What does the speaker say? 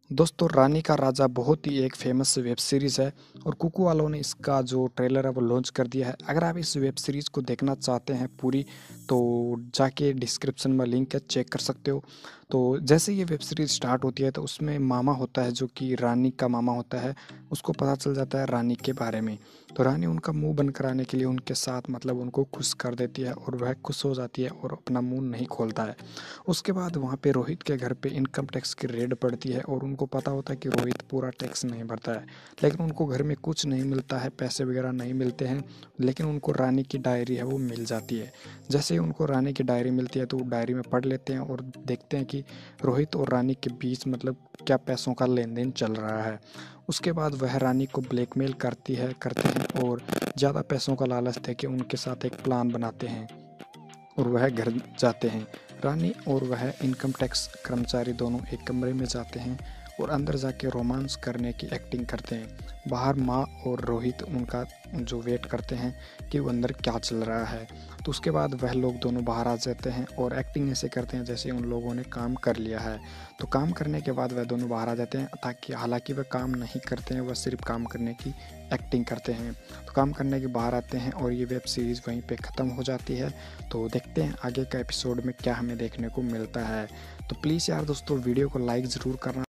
दोस्तों रानी का राजा बहुत ही एक फेमस वेब सीरीज़ है और कुकू वालों ने इसका जो ट्रेलर है वो लॉन्च कर दिया है। अगर आप इस वेब सीरीज़ को देखना चाहते हैं पूरी तो जाके डिस्क्रिप्शन में लिंक है, चेक कर सकते हो। तो जैसे ये वेब सीरीज़ स्टार्ट होती है तो उसमें मामा होता है जो कि रानी का मामा होता है, उसको पता चल जाता है रानी के बारे में। तो रानी उनका मुंह बंद कराने के लिए उनके साथ मतलब उनको खुश कर देती है और वह खुश हो जाती है और अपना मुंह नहीं खोलता है। उसके बाद वहाँ पे रोहित के घर पे इनकम टैक्स की रेड पड़ती है और उनको पता होता है कि रोहित पूरा टैक्स नहीं भरता है, लेकिन उनको घर में कुछ नहीं मिलता है, पैसे वगैरह नहीं मिलते हैं। लेकिन उनको रानी की डायरी है वो मिल जाती है। जैसे ही उनको रानी की डायरी मिलती है तो वो डायरी में पढ़ लेते हैं और देखते हैं कि रोहित और रानी के बीच मतलब क्या पैसों का लेन देन चल रहा है। उसके बाद वह रानी को ब्लैकमेल करते हैं और ज़्यादा पैसों का लालच दे के उनके साथ एक प्लान बनाते हैं और वह घर जाते हैं। रानी और वह इनकम टैक्स कर्मचारी दोनों एक कमरे में जाते हैं और अंदर जाके रोमांस करने की एक्टिंग करते हैं। बाहर माँ और रोहित उनका जो वेट करते हैं कि वो अंदर क्या चल रहा है। तो उसके बाद वह लोग दोनों बाहर आ जाते हैं और एक्टिंग ऐसे करते हैं जैसे उन लोगों ने काम कर लिया है। तो काम करने के बाद वह दोनों बाहर आ जाते हैं, ताकि हालांकि वह काम नहीं करते हैं, वह सिर्फ काम करने की एक्टिंग करते हैं। तो काम करने के बाहर आते हैं और ये वेब सीरीज़ वहीं पे ख़त्म हो जाती है। तो देखते हैं आगे का एपिसोड में क्या हमें देखने को मिलता है। तो प्लीज़ यार दोस्तों वीडियो को लाइक ज़रूर करना।